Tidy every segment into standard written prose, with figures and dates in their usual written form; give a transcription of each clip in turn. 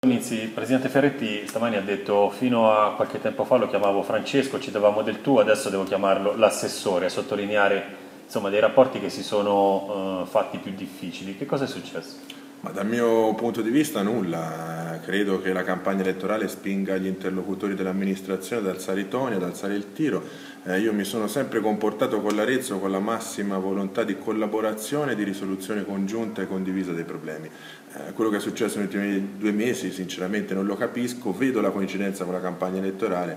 Il presidente Ferretti stamani ha detto fino a qualche tempo fa lo chiamavo Francesco, ci davamo del tu, adesso devo chiamarlo l'assessore, a sottolineare insomma, dei rapporti che si sono fatti più difficili. Che cosa è successo? Ma dal mio punto di vista nulla, credo che la campagna elettorale spinga gli interlocutori dell'amministrazione ad alzare i toni, ad alzare il tiro. Io mi sono sempre comportato con l'Arezzo con la massima volontà di collaborazione e di risoluzione congiunta e condivisa dei problemi. Quello che è successo negli ultimi 2 mesi sinceramente non lo capisco, vedo la coincidenza con la campagna elettorale,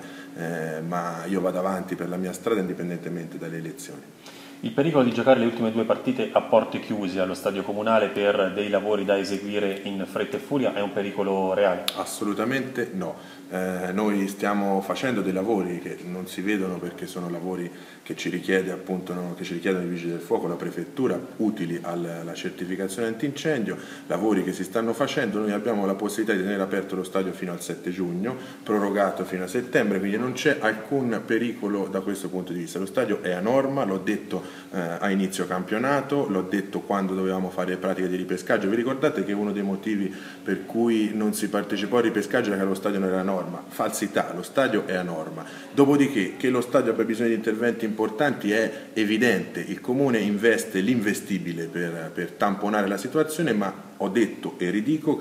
ma io vado avanti per la mia strada indipendentemente dalle elezioni. Il pericolo di giocare le ultime due partite a porte chiuse allo stadio comunale per dei lavori da eseguire in fretta e furia è un pericolo reale? Assolutamente no. Noi stiamo facendo dei lavori che non si vedono perché sono lavori che ci richiede appunto, che ci richiedono i Vigili del Fuoco, la Prefettura, utili alla certificazione antincendio, lavori che si stanno facendo. Noi abbiamo la possibilità di tenere aperto lo stadio fino al 7 giugno, prorogato fino a settembre, quindi non c'è alcun pericolo da questo punto di vista. Lo stadio è a norma, l'ho detto a inizio campionato, l'ho detto quando dovevamo fare pratiche di ripescaggio. Vi ricordate che uno dei motivi per cui non si partecipò al ripescaggio era che lo stadio non era a norma? Falsità, lo stadio è a norma. Dopodiché che lo stadio abbia bisogno di interventi importanti è evidente, il Comune investe l'investibile per tamponare la situazione, ma ho detto e ridico che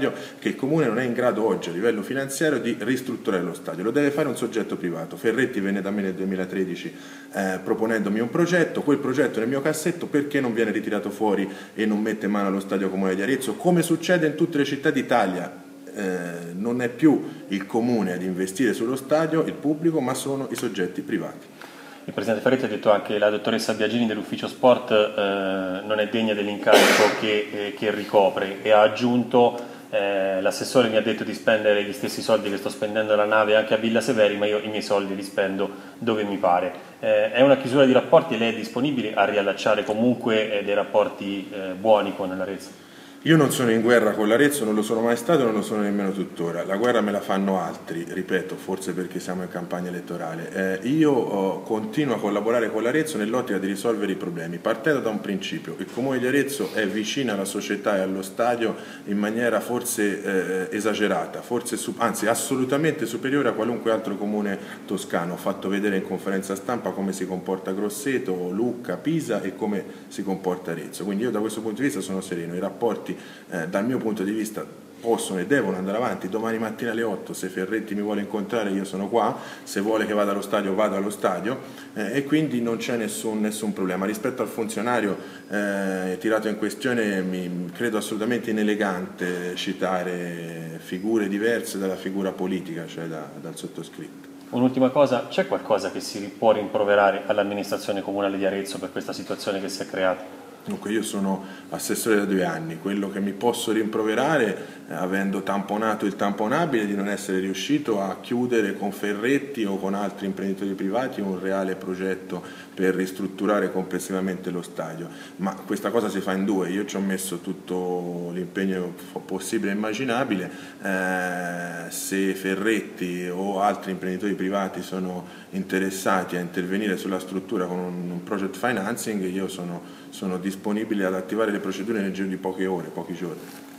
il Comune non è in grado oggi a livello finanziario di ristrutturare lo stadio, lo deve fare un soggetto privato. Ferretti venne da me nel 2013 proponendomi un progetto, quel progetto nel mio cassetto, perché non viene ritirato fuori e non mette mano allo stadio Comunale di Arezzo, come succede in tutte le città d'Italia. Non è più il Comune ad investire sullo stadio, il pubblico, ma sono i soggetti privati. Il presidente Ferretti ha detto anche che la dottoressa Biagini dell'ufficio sport non è degna dell'incarico che ricopre e ha aggiunto l'assessore mi ha detto di spendere gli stessi soldi che sto spendendo alla nave anche a Villa Severi, ma io i miei soldi li spendo dove mi pare. È una chiusura di rapporti e lei è disponibile a riallacciare comunque dei rapporti buoni con l'Arezzo? Io non sono in guerra con l'Arezzo, non lo sono mai stato e non lo sono nemmeno tuttora. La guerra me la fanno altri, ripeto, forse perché siamo in campagna elettorale. Io continuo a collaborare con l'Arezzo nell'ottica di risolvere i problemi, partendo da un principio. Il Comune di Arezzo è vicino alla società e allo stadio in maniera forse esagerata, anzi assolutamente superiore a qualunque altro comune toscano. Ho fatto vedere in conferenza stampa come si comporta Grosseto, Lucca, Pisa e come si comporta Arezzo. Quindi io da questo punto di vista sono sereno. I rapporti dal mio punto di vista possono e devono andare avanti. Domani mattina alle 8 se Ferretti mi vuole incontrare io sono qua, se vuole che vada allo stadio vado allo stadio e quindi non c'è nessun problema. Rispetto al funzionario tirato in questione credo assolutamente inelegante citare figure diverse dalla figura politica, cioè dal sottoscritto. Un'ultima cosa, c'è qualcosa che si può rimproverare all'amministrazione comunale di Arezzo per questa situazione che si è creata? Dunque io sono assessore da 2 anni, quello che mi posso rimproverare, avendo tamponato il tamponabile, di non essere riuscito a chiudere con Ferretti o con altri imprenditori privati un reale progetto per ristrutturare complessivamente lo stadio. Ma questa cosa si fa in due, io ci ho messo tutto l'impegno possibile e immaginabile, se Ferretti o altri imprenditori privati sono interessati a intervenire sulla struttura con un project financing, io sono disponibile ad attivare le procedure nel giro di poche ore, pochi giorni.